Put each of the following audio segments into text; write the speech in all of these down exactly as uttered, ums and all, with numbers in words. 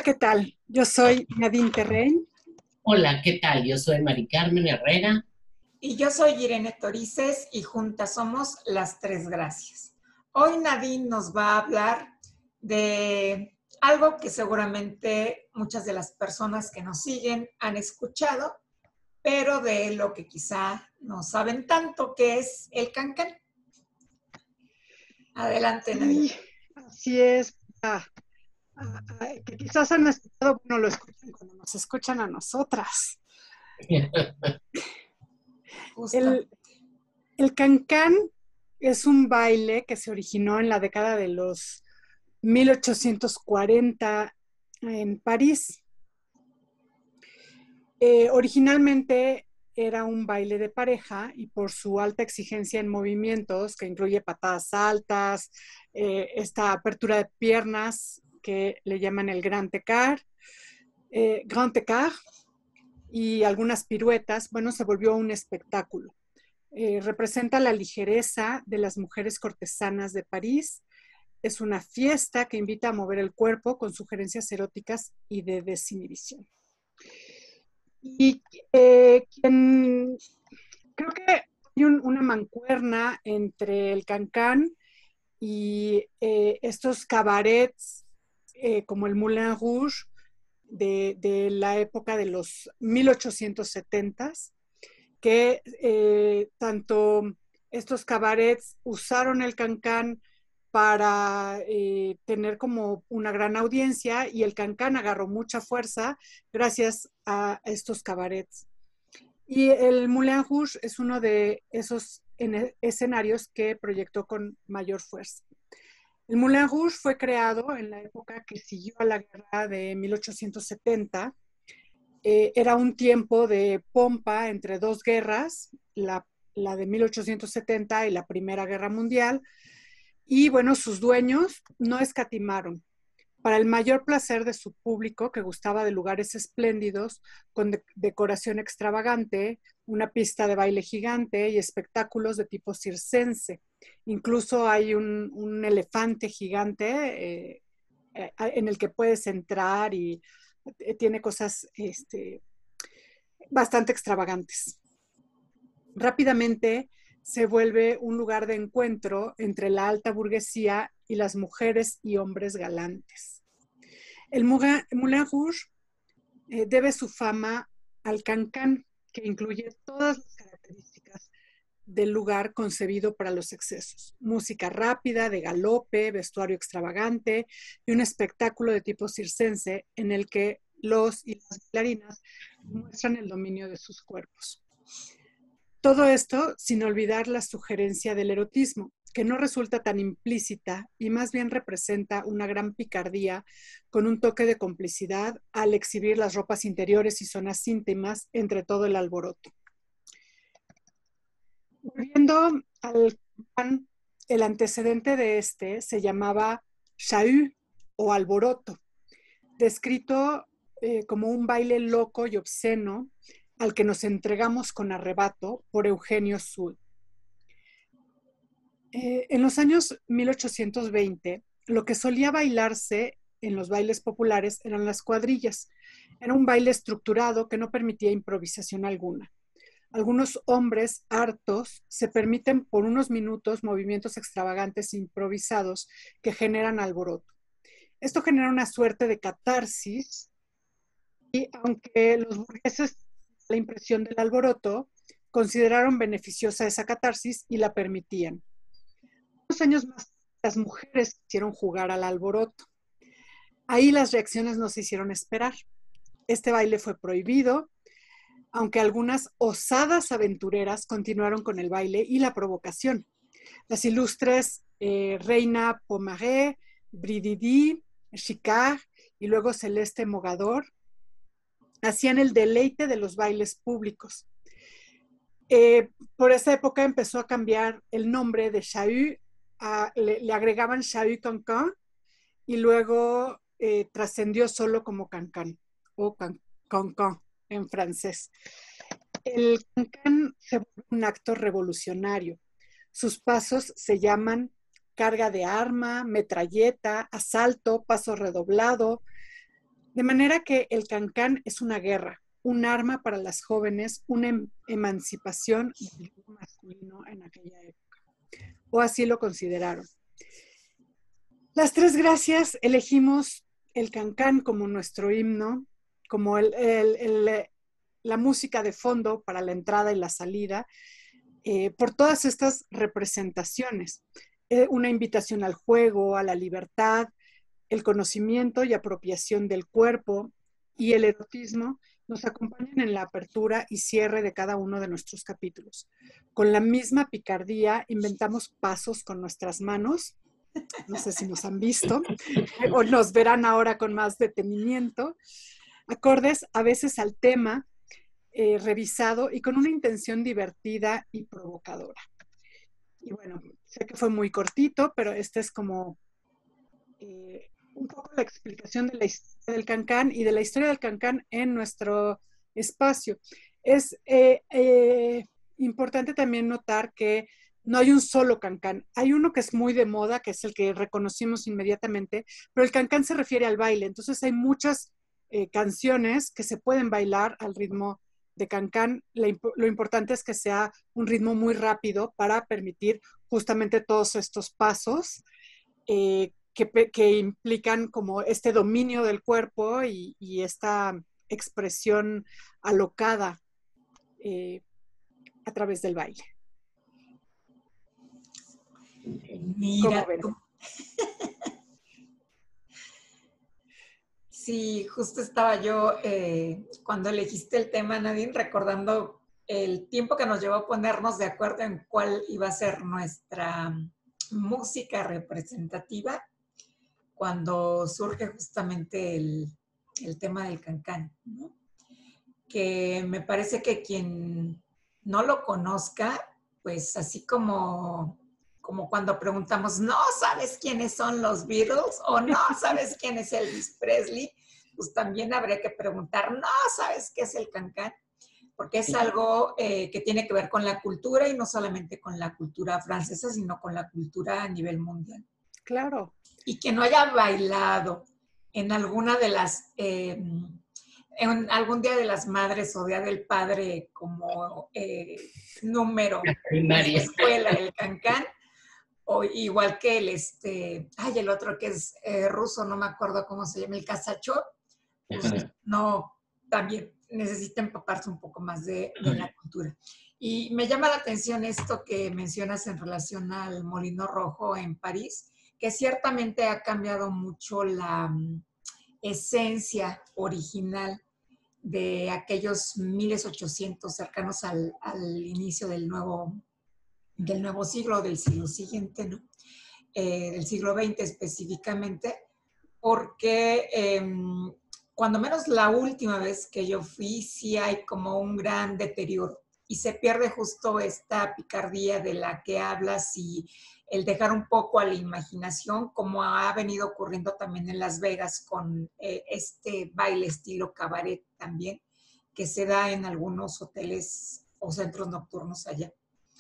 ¿qué tal? Yo soy Nadine Terrein. Hola, ¿qué tal? Yo soy Mari Carmen Herrera. Y yo soy Irene Torices y juntas somos Las Tres Gracias. Hoy Nadine nos va a hablar de algo que seguramente muchas de las personas que nos siguen han escuchado, pero de lo que quizá no saben tanto, que es el cancán. Adelante, Nadine. Sí, así es. Ah, ah, ah, que quizás han escuchado, bueno, lo escuchan cuando nos escuchan a nosotras. El, el cancán es un baile que se originó en la década de los mil ochocientos cuarenta en París. Eh, originalmente era un baile de pareja y por su alta exigencia en movimientos, que incluye patadas altas, eh, esta apertura de piernas que le llaman el grand écart, eh, grand écart y algunas piruetas, bueno, se volvió un espectáculo. Eh, representa la ligereza de las mujeres cortesanas de París. Es una fiesta que invita a mover el cuerpo con sugerencias eróticas y de desinhibición. Y eh, quien, creo que hay un, una mancuerna entre el cancán y eh, estos cabarets eh, como el Moulin Rouge de, de la época de los mil ochocientos setenta, que eh, tanto estos cabarets usaron el cancán para eh, tener como una gran audiencia y el cancán agarró mucha fuerza gracias a estos cabarets. Y el Moulin Rouge es uno de esos escenarios que proyectó con mayor fuerza. El Moulin Rouge fue creado en la época que siguió a la guerra de mil ochocientos setenta. Eh, era un tiempo de pompa entre dos guerras, la, la de mil ochocientos setenta y la Primera Guerra Mundial. Y bueno, sus dueños no escatimaron. Para el mayor placer de su público, que gustaba de lugares espléndidos, con de decoración extravagante, una pista de baile gigante y espectáculos de tipo circense. Incluso hay un, un elefante gigante eh, eh, en el que puedes entrar y eh, tiene cosas este, bastante extravagantes. Rápidamente se vuelve un lugar de encuentro entre la alta burguesía y las mujeres y hombres galantes. El Moulin Rouge eh, debe su fama al cancán, que incluye todas las características del lugar concebido para los excesos. Música rápida, de galope, vestuario extravagante y un espectáculo de tipo circense en el que los y las bailarinas muestran el dominio de sus cuerpos. Todo esto sin olvidar la sugerencia del erotismo, que no resulta tan implícita y más bien representa una gran picardía con un toque de complicidad al exhibir las ropas interiores y zonas íntimas entre todo el alboroto. Volviendo al cancán, el antecedente de este se llamaba chahut o alboroto, descrito eh, como un baile loco y obsceno al que nos entregamos con arrebato por Eugenio Sud. Eh, en los años mil ochocientos veinte, lo que solía bailarse en los bailes populares eran las cuadrillas. Era un baile estructurado que no permitía improvisación alguna. Algunos hombres hartos se permiten por unos minutos movimientos extravagantes e improvisados que generan alboroto. Esto genera una suerte de catarsis y aunque los burgueses la impresión del alboroto, consideraron beneficiosa esa catarsis y la permitían. Unos años más, las mujeres quisieron jugar al alboroto. Ahí las reacciones no se hicieron esperar. Este baile fue prohibido, aunque algunas osadas aventureras continuaron con el baile y la provocación. Las ilustres eh, Reina Pomaré, Brididi, Chicard y luego Celeste Mogador hacían el deleite de los bailes públicos. Eh, por esa época empezó a cambiar el nombre de chahut, a, le, le agregaban chahut cancán y luego eh, trascendió solo como cancán o can, cancán en francés. El cancán se vuelve un acto revolucionario. Sus pasos se llaman carga de arma, metralleta, asalto, paso redoblado. De manera que el cancán es una guerra, un arma para las jóvenes, una em emancipación del grupo masculino en aquella época. O así lo consideraron. Las Tres Gracias elegimos el cancán como nuestro himno, como el, el, el, la música de fondo para la entrada y la salida, eh, por todas estas representaciones. Eh, una invitación al juego, a la libertad, el conocimiento y apropiación del cuerpo y el erotismo nos acompañan en la apertura y cierre de cada uno de nuestros capítulos. Con la misma picardía inventamos pasos con nuestras manos, no sé si nos han visto, o nos verán ahora con más detenimiento, acordes a veces al tema eh, revisado y con una intención divertida y provocadora. Y bueno, sé que fue muy cortito, pero este es como eh, un poco la explicación de la historia del cancán y de la historia del cancán en nuestro espacio. Es eh, eh, importante también notar que no hay un solo cancán. Hay uno que es muy de moda, que es el que reconocimos inmediatamente, pero el cancán se refiere al baile. Entonces hay muchas eh, canciones que se pueden bailar al ritmo de cancán. La, lo importante es que sea un ritmo muy rápido para permitir justamente todos estos pasos eh, que, que implican como este dominio del cuerpo y, y esta expresión alocada eh, a través del baile. Mira tú. Sí, justo estaba yo, eh, cuando elegiste el tema, Nadine, recordando el tiempo que nos llevó a ponernos de acuerdo en cuál iba a ser nuestra música representativa, cuando surge justamente el, el tema del cancán, ¿no? Que me parece que quien no lo conozca, pues así como... como cuando preguntamos, ¿no sabes quiénes son los Beatles? O ¿no sabes quién es Elvis Presley? Pues también habría que preguntar, ¿no sabes qué es el cancán? Porque es algo eh, que tiene que ver con la cultura y no solamente con la cultura francesa, sino con la cultura a nivel mundial. Claro. Y que no haya bailado en alguna de las... Eh, en algún Día de las Madres o Día del Padre como eh, número en la escuela, el cancán, o igual que el, este, ay, el otro que es eh, ruso, no me acuerdo cómo se llama, el Kazachov, pues no, también necesita empaparse un poco más de, de la cultura. Y me llama la atención esto que mencionas en relación al Molino Rojo en París, que ciertamente ha cambiado mucho la um, esencia original de aquellos mil ochocientos cercanos al, al inicio del nuevo del nuevo siglo, del siglo siguiente, ¿no? Eh, del siglo veinte específicamente, porque eh, cuando menos la última vez que yo fui, sí hay como un gran deterioro y se pierde justo esta picardía de la que hablas y el dejar un poco a la imaginación, como ha venido ocurriendo también en Las Vegas con eh, este baile estilo cabaret también, que se da en algunos hoteles o centros nocturnos allá.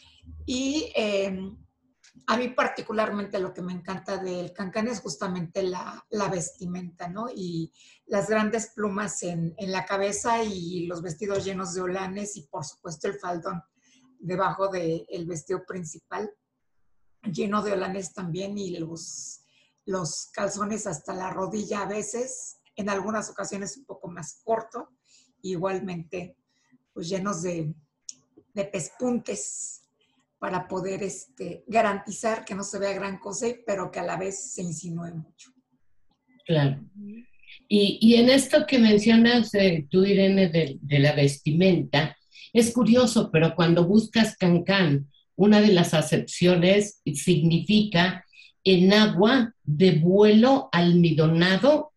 Y eh, a mí particularmente lo que me encanta del cancán es justamente la, la vestimenta, ¿no? Y las grandes plumas en, en la cabeza y los vestidos llenos de holanes y por supuesto el faldón debajo del vestido principal, lleno de holanes también y los, los calzones hasta la rodilla a veces, en algunas ocasiones un poco más corto, igualmente pues llenos de, de pespuntes, para poder este, garantizar que no se vea gran cosa, pero que a la vez se insinúe mucho. Claro. Y, y en esto que mencionas eh, tú, Irene, de, de la vestimenta, es curioso, pero cuando buscas cancán, una de las acepciones significa enagua de vuelo almidonado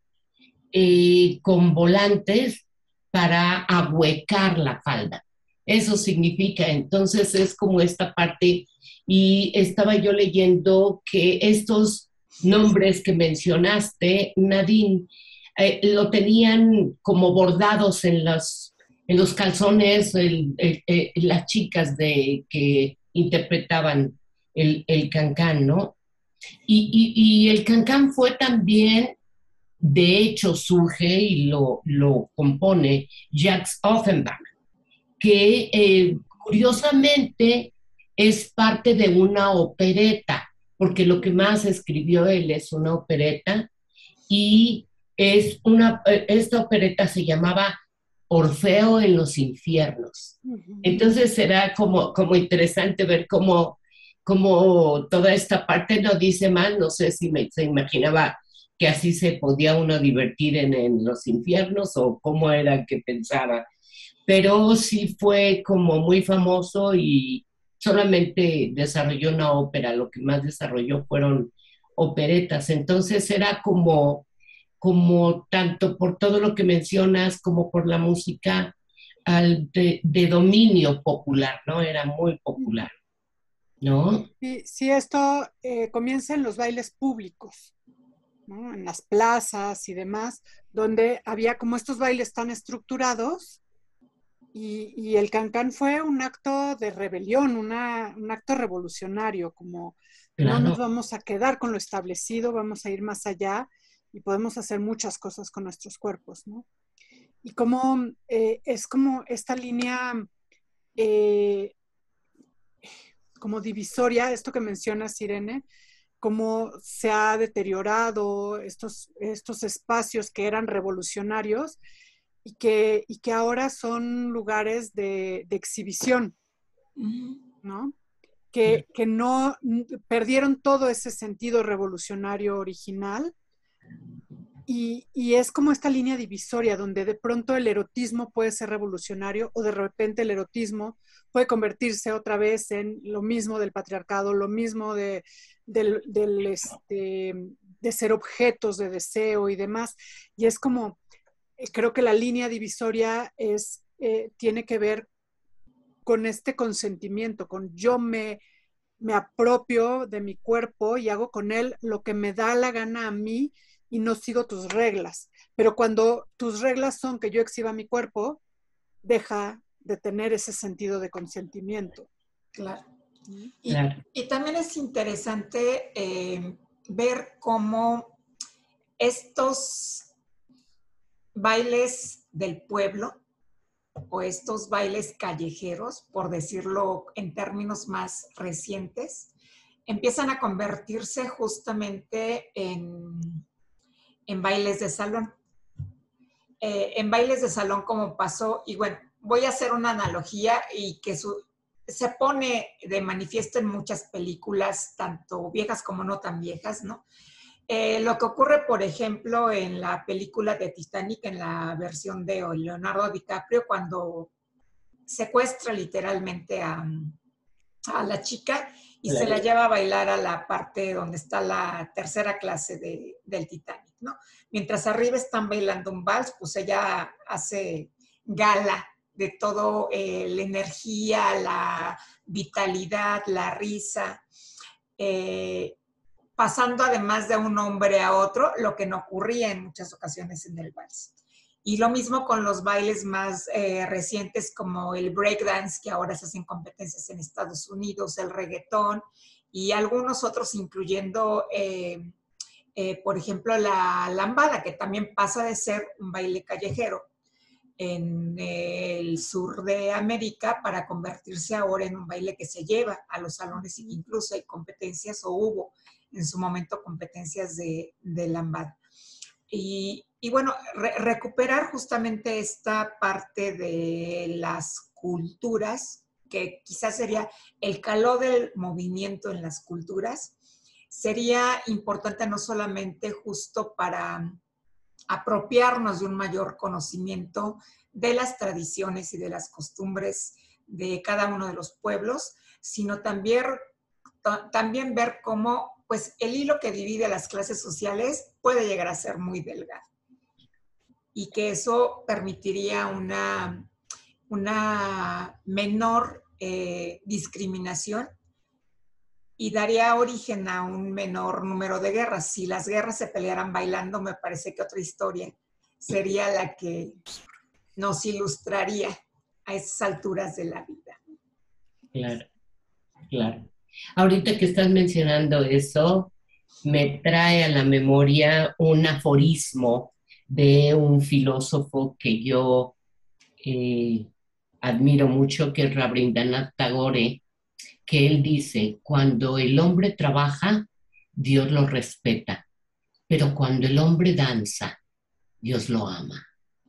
eh, con volantes para ahuecar la falda. Eso significa, entonces es como esta parte, y estaba yo leyendo que estos nombres que mencionaste, Nadine, eh, lo tenían como bordados en los, en los calzones el, el, el, las chicas de, que interpretaban el, el cancán, ¿no? Y, y, y el cancán fue también de hecho surge y lo, lo compone Jacques Offenbach, que eh, curiosamente es parte de una opereta, porque lo que más escribió él es una opereta y es una, esta opereta se llamaba Orfeo en los infiernos. Ujú. Entonces será como, como interesante ver cómo, cómo toda esta parte no dice más, no sé si me, se imaginaba que así se podía uno divertir en, en los infiernos o cómo era que pensaba, pero sí fue como muy famoso y solamente desarrolló una ópera, lo que más desarrolló fueron operetas, entonces era como, como tanto por todo lo que mencionas como por la música al de, de dominio popular, ¿no? Era muy popular, ¿no? Y si esto eh, comienza en los bailes públicos, ¿no? En las plazas y demás, donde había como estos bailes tan estructurados y, y el cancán fue un acto de rebelión, una, un acto revolucionario, como no nos Claro, vamos a quedar con lo establecido, vamos a ir más allá y podemos hacer muchas cosas con nuestros cuerpos, ¿no? Y como eh, es como esta línea eh, como divisoria, esto que mencionas, Irene, cómo se ha deteriorado estos, estos espacios que eran revolucionarios y que, y que ahora son lugares de, de exhibición, ¿no? Que, que no perdieron todo ese sentido revolucionario original y, y, es como esta línea divisoria donde de pronto el erotismo puede ser revolucionario o de repente el erotismo puede convertirse otra vez en lo mismo del patriarcado, lo mismo de, del, del, este, de ser objetos de deseo y demás. Y es como, creo que la línea divisoria es, eh, tiene que ver con este consentimiento, con yo me, me apropio de mi cuerpo y hago con él lo que me da la gana a mí y no sigo tus reglas. Pero cuando tus reglas son que yo exhiba mi cuerpo, deja de tener ese sentido de consentimiento. Claro. Y, claro. y también es interesante eh, ver cómo estos bailes del pueblo o estos bailes callejeros, por decirlo en términos más recientes, empiezan a convertirse justamente en, en bailes de salón. Eh, en bailes de salón como pasó, y bueno, voy a hacer una analogía y que su, se pone de manifiesto en muchas películas, tanto viejas como no tan viejas, ¿no? Eh, lo que ocurre, por ejemplo, en la película de Titanic, en la versión de Leonardo DiCaprio, cuando secuestra literalmente a, a la chica y se la lleva a bailar a la parte donde está la tercera clase de, del Titanic, ¿no? Mientras arriba están bailando un vals, pues ella hace gala de todo, eh, la energía, la vitalidad, la risa, eh, pasando además de un hombre a otro, lo que no ocurría en muchas ocasiones en el vals. Y lo mismo con los bailes más eh, recientes como el breakdance, que ahora se hacen competencias en Estados Unidos, el reggaetón y algunos otros, incluyendo, eh, eh, por ejemplo, la lambada, que también pasa de ser un baile callejero en el sur de América para convertirse ahora en un baile que se lleva a los salones y que incluso hay competencias o hubo en su momento competencias de, de lambada. Y, y bueno, re recuperar justamente esta parte de las culturas, que quizás sería el calor del movimiento en las culturas, sería importante no solamente justo para apropiarnos de un mayor conocimiento de las tradiciones y de las costumbres de cada uno de los pueblos, sino también, también ver cómo pues, el hilo que divide a las clases sociales puede llegar a ser muy delgado y que eso permitiría una, una menor eh, discriminación y daría origen a un menor número de guerras. Si las guerras se pelearan bailando, me parece que otra historia sería la que nos ilustraría a esas alturas de la vida. Claro, claro. Ahorita que estás mencionando eso, me trae a la memoria un aforismo de un filósofo que yo eh, admiro mucho, que es Rabindranath Tagore, que él dice, cuando el hombre trabaja, Dios lo respeta, pero cuando el hombre danza, Dios lo ama.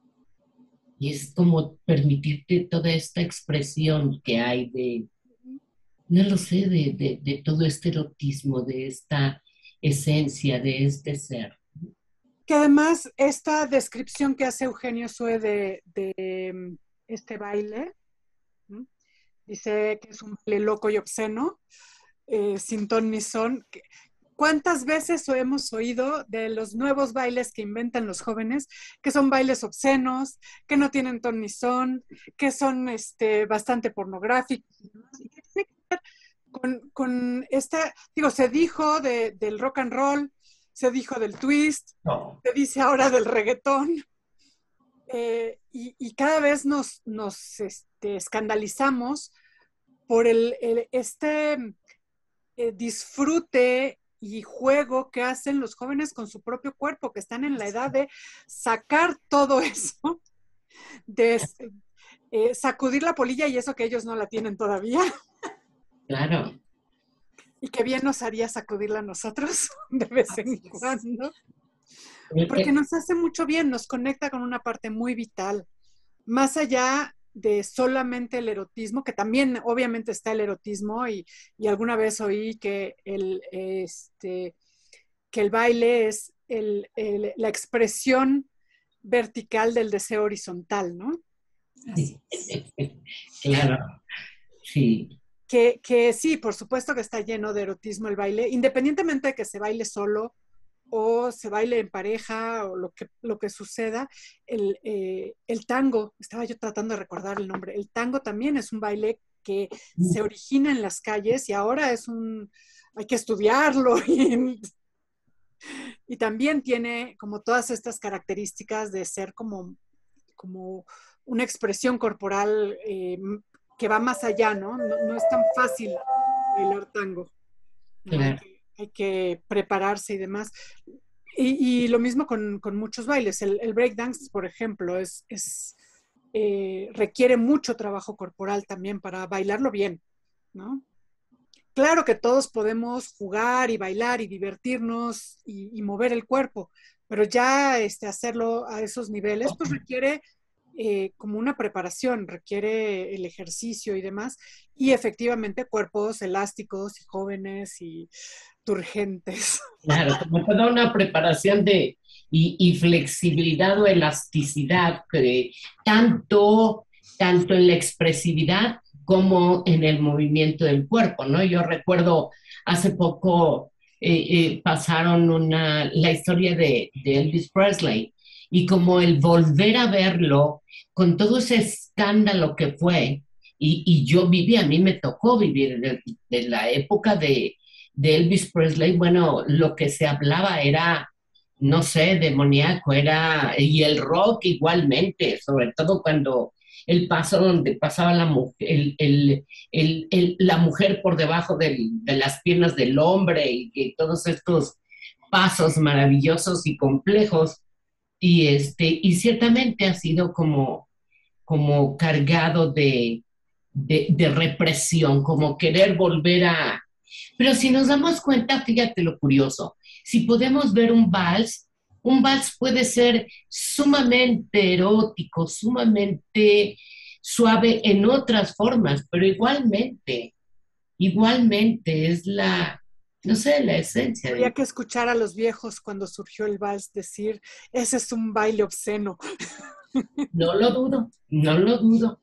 Y es como permitirte toda esta expresión que hay de, no lo sé, de, de, de todo este erotismo, de esta esencia, de este ser. Que además esta descripción que hace Eugenio Sue de, de mm, este baile, ¿m? Dice que es un baile loco y obsceno, eh, sin ton ni son. ¿Cuántas veces hemos oído de los nuevos bailes que inventan los jóvenes, que son bailes obscenos, que no tienen ton ni son, que son este, bastante pornográficos? Y que tiene que ver con, con esta, digo, se dijo de, del rock and roll, se dijo del twist, No. se dice ahora del reggaetón, eh, y, y, cada vez nos, nos este, escandalizamos por el, el, este eh, disfrute y juego que hacen los jóvenes con su propio cuerpo, que están en la edad de sacar todo eso, de eh, sacudir la polilla y eso que ellos no la tienen todavía. Claro. Y que bien nos haría sacudirla a nosotros de vez en cuando. Porque nos hace mucho bien, nos conecta con una parte muy vital. Más allá de solamente el erotismo, que también obviamente está el erotismo, y, y alguna vez oí que el, este, que el baile es el, el, la expresión vertical del deseo horizontal, ¿no? Así es. Claro, sí. Que, que sí, por supuesto que está lleno de erotismo el baile, independientemente de que se baile solo o se baile en pareja o lo que, lo que suceda. El, eh, el tango, estaba yo tratando de recordar el nombre, el tango también es un baile que se origina en las calles y ahora es un, hay que estudiarlo y, y también tiene como todas estas características de ser como, como una expresión corporal eh, que va más allá, ¿no? ¿no? No es tan fácil bailar tango. ¿No? Claro. Hay que, hay que prepararse y demás. Y, y lo mismo con, con, muchos bailes. El, el breakdance, por ejemplo, es, es eh, requiere mucho trabajo corporal también para bailarlo bien, ¿no? Claro que todos podemos jugar y bailar y divertirnos y, y mover el cuerpo, pero ya este, hacerlo a esos niveles, pues requiere eh, como una preparación, requiere el ejercicio y demás, y efectivamente cuerpos elásticos y jóvenes y turgentes. Claro, como toda una preparación de, y, y flexibilidad o elasticidad, que tanto, tanto en la expresividad como en el movimiento del cuerpo, ¿no? Yo recuerdo hace poco eh, eh, pasaron una, la historia de, de Elvis Presley, y como el volver a verlo con todo ese escándalo que fue, y, y yo viví, a mí me tocó vivir de, de la época de, de Elvis Presley. Bueno, lo que se hablaba era, no sé, demoníaco, era, y el rock igualmente, sobre todo cuando el paso donde pasaba la mujer, el, el, el, el, la mujer por debajo del, de las piernas del hombre, y, y todos estos pasos maravillosos y complejos. Y, este, y ciertamente ha sido como, como cargado de, de, de represión, como querer volver a... Pero si nos damos cuenta, fíjate lo curioso, si podemos ver un vals, un vals puede ser sumamente erótico, sumamente suave en otras formas, pero igualmente, igualmente es la, no sé, la esencia. Habría De... que escuchar a los viejos cuando surgió el vals decir, ese es un baile obsceno. No lo dudo, no lo dudo.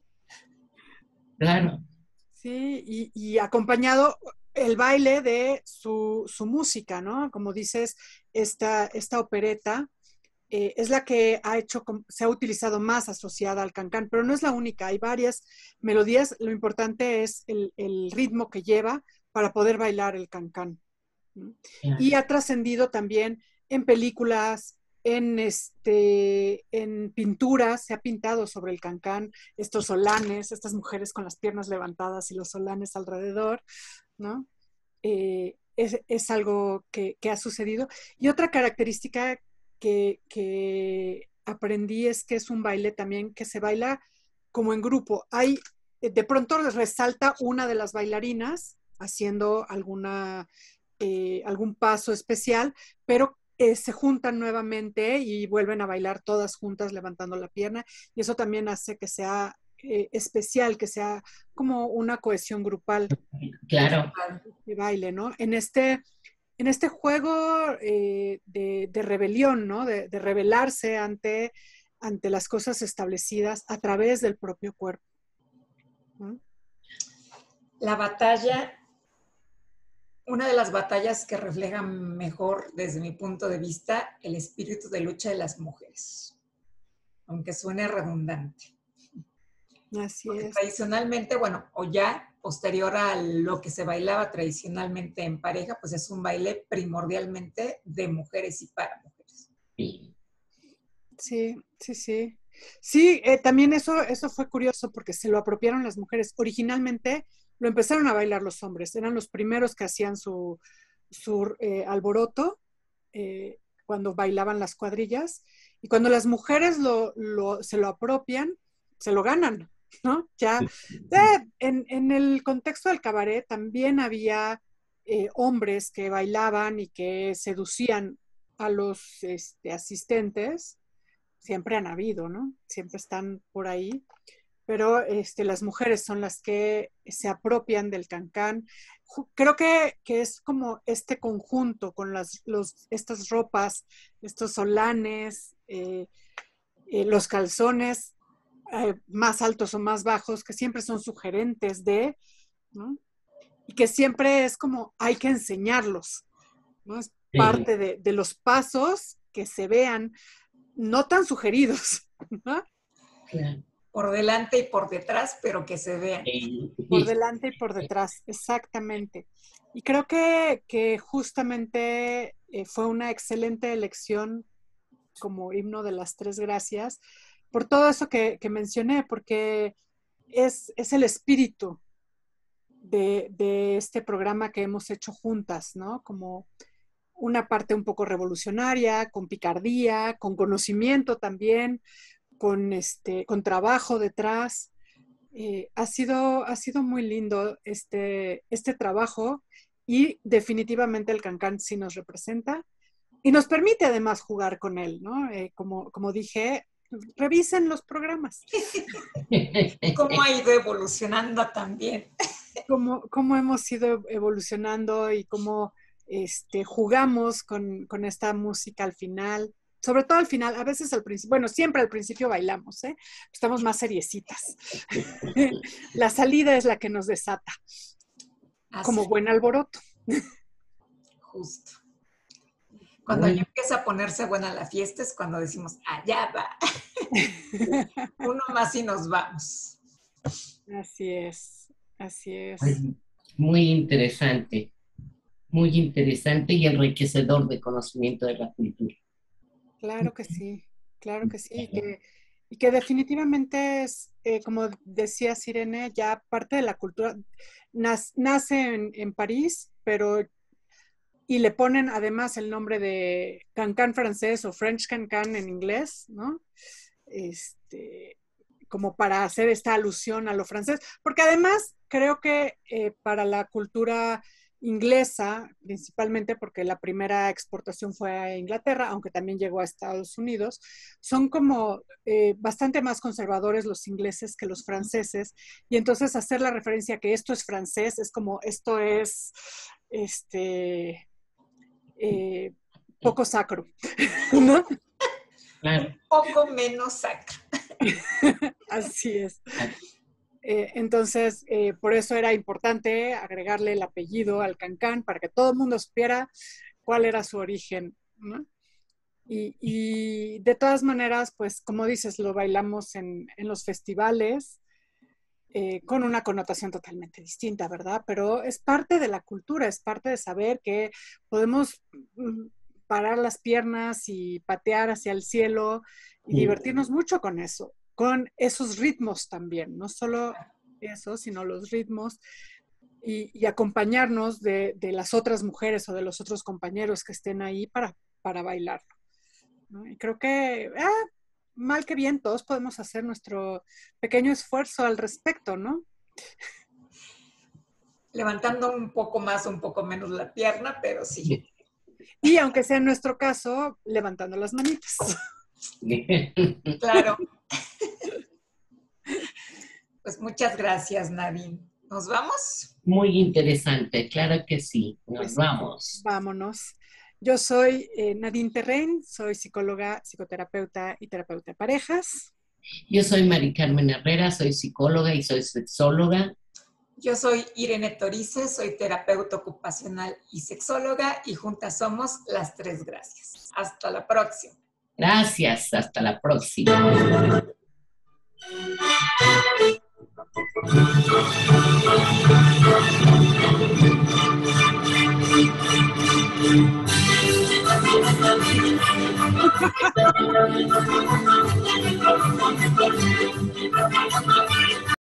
Claro. Sí, y, y acompañado el baile de su, su, música, ¿no? Como dices, esta, esta opereta eh, es la que ha hecho, se ha utilizado más asociada al cancán, pero no es la única, hay varias melodías, lo importante es el, el ritmo que lleva para poder bailar el cancán. ¿No? Yeah. Y ha trascendido también en películas, en, este, en pinturas, se ha pintado sobre el cancán, estos solanes, estas mujeres con las piernas levantadas y los solanes alrededor, ¿no? Eh, es, es algo que, que ha sucedido. Y otra característica que, que aprendí es que es un baile también que se baila como en grupo. Hay, de pronto resalta una de las bailarinas haciendo alguna, eh, algún paso especial, pero eh, se juntan nuevamente y vuelven a bailar todas juntas levantando la pierna, y eso también hace que sea eh, especial, que sea como una cohesión grupal. Claro. De baile, ¿no? En este, en este juego eh, de, de rebelión, ¿no? De, de rebelarse ante, ante las cosas establecidas a través del propio cuerpo, ¿no? La batalla, una de las batallas que refleja mejor, desde mi punto de vista, el espíritu de lucha de las mujeres, aunque suene redundante. Así Porque es. tradicionalmente, bueno, o ya posterior a lo que se bailaba tradicionalmente en pareja, pues es un baile primordialmente de mujeres y para mujeres. Sí, sí, sí. Sí, sí eh, también eso, eso fue curioso porque se lo apropiaron las mujeres. Originalmente lo empezaron a bailar los hombres, eran los primeros que hacían su, su eh, alboroto eh, cuando bailaban las cuadrillas, y cuando las mujeres lo, lo, se lo apropian, se lo ganan, ¿no? Ya, eh, en, en, el contexto del cabaret también había eh, hombres que bailaban y que seducían a los este, asistentes, siempre han habido, ¿no? Siempre están por ahí, pero este, las mujeres son las que se apropian del cancán. Creo que, que es como este conjunto con las, los, estas ropas, estos solanes, eh, eh, los calzones, eh, más altos o más bajos, que siempre son sugerentes de, ¿no? Y que siempre es como hay que enseñarlos, ¿no? Es parte de, de los pasos que se vean no tan sugeridos, ¿no? Claro. Por delante y por detrás, pero que se vean. Por delante y por detrás, exactamente. Y creo que, que justamente eh, fue una excelente elección como himno de las tres gracias, por todo eso que, que mencioné, porque es, es el espíritu de, de este programa que hemos hecho juntas, ¿no? Como una parte un poco revolucionaria, con picardía, con conocimiento también, con, este, con trabajo detrás. Eh, ha, sido, ha sido muy lindo este, este trabajo, y definitivamente el cancán sí nos representa y nos permite además jugar con él, ¿no? Eh, como, como dije, revisen los programas. ¿Cómo ha ido evolucionando también? Cómo, cómo hemos ido evolucionando y cómo este, jugamos con, con esta música al final. Sobre todo al final, a veces al principio, bueno, siempre al principio bailamos, ¿eh? Estamos más seriecitas. La salida es la que nos desata, Así, como buen alboroto. Justo. Cuando ya empieza a ponerse buena la fiesta es cuando decimos, allá va. Uno más y nos vamos. Así es, así es. Muy interesante, muy interesante y enriquecedor de conocimiento de la cultura. Claro que sí, claro que sí. Y que, y que definitivamente es, eh, como decía Irene, ya parte de la cultura. Nas, nace en, en París, pero y le ponen además el nombre de Cancan francés o French Cancan en inglés, ¿no? Este, como para hacer esta alusión a lo francés, porque además creo que eh, para la cultura inglesa, principalmente porque la primera exportación fue a Inglaterra, aunque también llegó a Estados Unidos, son como eh, bastante más conservadores los ingleses que los franceses, y entonces hacer la referencia a que esto es francés es como esto es este eh, poco sacro, ¿no? Un poco menos sacro. Así es. Eh, entonces, eh, por eso era importante agregarle el apellido al cancán para que todo el mundo supiera cuál era su origen, ¿no? Y, y de todas maneras, pues como dices, lo bailamos en, en los festivales eh, con una connotación totalmente distinta, ¿verdad? Pero es parte de la cultura, es parte de saber que podemos parar las piernas y patear hacia el cielo y divertirnos mucho con eso, con esos ritmos también, no solo eso, sino los ritmos. y, y acompañarnos de, de las otras mujeres o de los otros compañeros que estén ahí para, para bailarlo, ¿no? Y creo que, ah, mal que bien, todos podemos hacer nuestro pequeño esfuerzo al respecto, ¿no? Levantando un poco más, un poco menos la pierna, pero sí. Y aunque sea en nuestro caso, levantando las manitas. Claro. Pues muchas gracias, Nadine. ¿Nos vamos? Muy interesante, claro que sí. Nos Pues, vamos. Vámonos. Yo soy eh, Nadine Terrain, soy psicóloga, psicoterapeuta y terapeuta de parejas. Yo soy Mari Carmen Herrera, soy psicóloga y soy sexóloga. Yo soy Irene Torices, soy terapeuta ocupacional y sexóloga y juntas somos Las Tres Gracias. Hasta la próxima. Gracias, hasta la próxima.